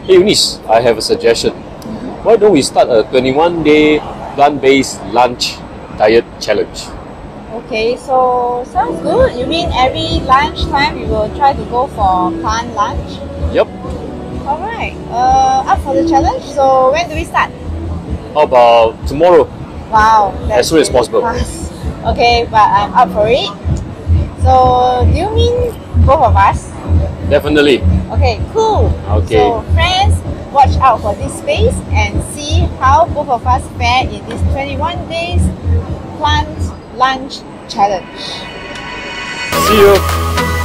Hey Eunice, I have a suggestion. Why don't we start a 21-day plant-based lunch diet challenge? Okay, so sounds good. You mean every lunchtime you will try to go for plant lunch? Yep. Alright, up for the challenge. So when do we start? How about tomorrow? Wow, that's As soon as really possible. fast. Okay, but I'm up for it. So do you mean both of us? Definitely. Okay, cool. Okay. So friends, watch out for this space and see how both of us fare in this 21 days plant lunch challenge. See you.